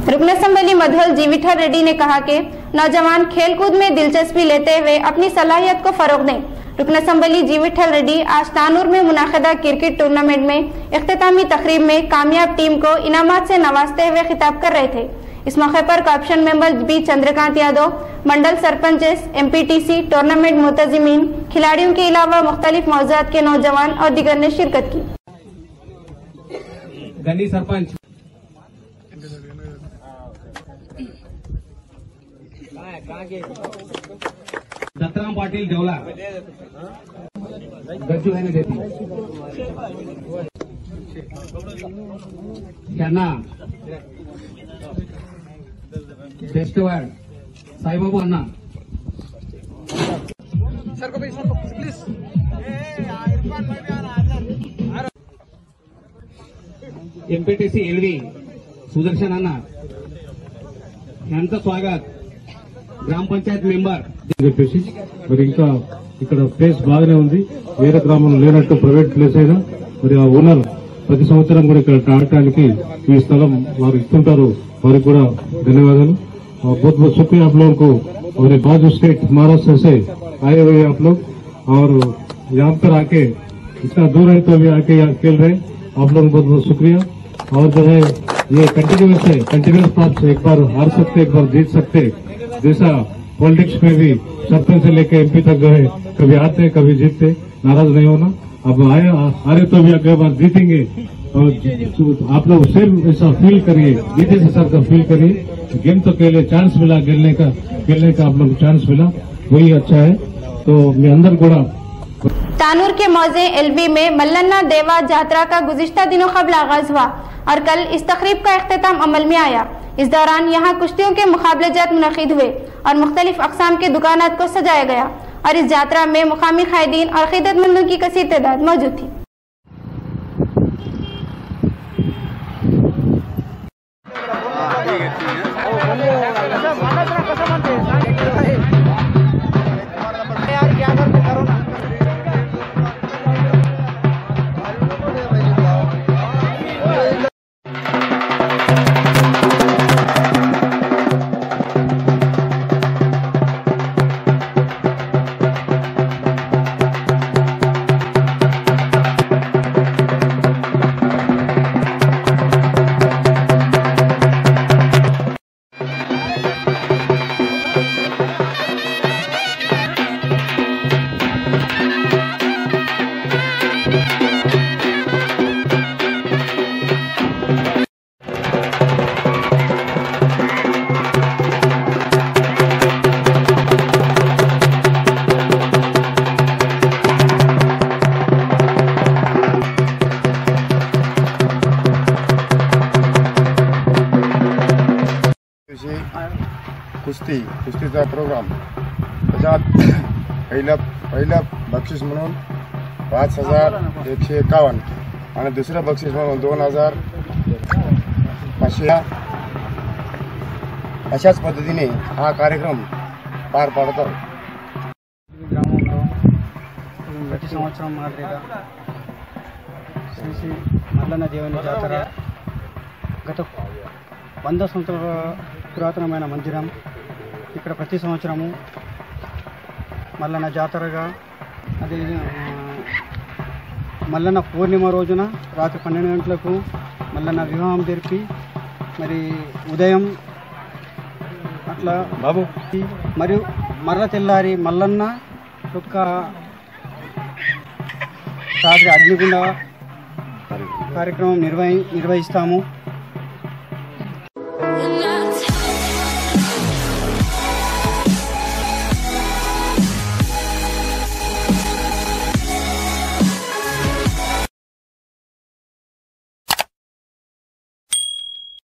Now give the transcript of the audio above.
रुकन assembly Mudhol G Vittal Reddy ने कहा कि नौजवान खेलकूद में दिलचस्पी लेते हुए अपनी सलाहियत को फरोग दें। रुकन असेंबली जी विठल रेड्डी आज तानूर में मुनाकिदा क्रिकेट टूर्नामेंट में इख्तितामी तकरीब में कामयाब टीम को इनामात से नवाजते हुए खिताब कर रहे थे। इस मौके पर corporation member B Chandrakant Yadav, mandal sarpanch, MPTC, tournament मुतजिमीन, खिलाड़ियों के अलावा मुख्तलिफ मौज़ूआत के नौजवान और दीगर ने शिरकत की। गनी सरपंच दत्तराम पाटिल देवला गज्जू है देती त्यांना best award Saibabu anna sir को please MPTC LV Sudarshan anna यांचं स्वागत గ్రామ పంచాయత్ మెంబర్ చెప్పేసి మరి ఇంకా ఇక్కడ ప్లేస్ బాగానే ఉంది. వేరే గ్రామంలో లేనట్టు ప్రైవేట్ ప్లేస్ అయినా మరి ఆ ఓనర్ ప్రతి సంవత్సరం కూడా ఇక్కడ ఆడటానికి ఈ స్థలం వారు ఇస్తుంటారు. వారికి కూడా ధన్యవాదాలు. बहुत बहुत शुक्रिया आप लोगों को और बाजू स्टेट महाराष्ट्र से आए हुए आप लोग और यहाँ पर आके इतना दूर है तो भी आके यहाँ खेल रहे आप लोगों को बहुत बहुत शुक्रिया। और जो है ये कंटिन्यूस है, कंटिन्यूस पास एक बार हार सकते एक बार जीत सकते जैसा पॉलिटिक्स में भी सरपंच से लेकर MP तक गए, कभी आते कभी जीतते, नाराज नहीं होना। अब आए तो भी अगले बार जीतेंगे और आप लोग सेम ऐसा फील करिए, जीते से सर का फील करिए। गेम तो खेले, चांस मिला खेलने का आप लोग चांस मिला, वही अच्छा है। तो मैं अंदर गुड़ा तानूर के मौजे LB में मल्लन्ना देवा जात्रा का गुज़िश्ता दिनों कबल आगाज हुआ और कल इस तकरीब का इख्तिताम अमल में आया। इस दौरान यहाँ कुश्तियों के मुकाबलेजात मुनक़िद हुए और मुख्तलिफ अक़साम के दुकानात को सजाया गया और इस यात्रा में मुकामी क़ायदीन और क़िदतमंदों की कसीर तादाद मौजूद थी। कुस्तीचा प्रोग्राम त्याच्यात पहिलं बक्षीस म्हणून 5,151 आणि दुसरं बक्षीस म्हणून 2,500 अशाच पद्धतीने हा कार्यक्रम पार पाडतो। ప్రతి సంవత్సరం మాదిరిగా శ్రీ మల్లన్న దేవుని జాతర గత 100 సంవత్సరాల పురాతనమైన మందిరం। ఇక్కడ ప్రతి సంవత్సరము మల్లన్న జాతరగా అది మల్లన్న పూర్ణిమ రోజున రాత్రి 12 గంటలకు మల్లన్న వివాహం జరిపి మరి ఉదయం అట్లా బాబు మరియు మర్ర తెల్లారి మల్లన్న యొక్క రాత్రి అగ్నిగుండ కార్యక్రమం నిర్వహిస్తాము।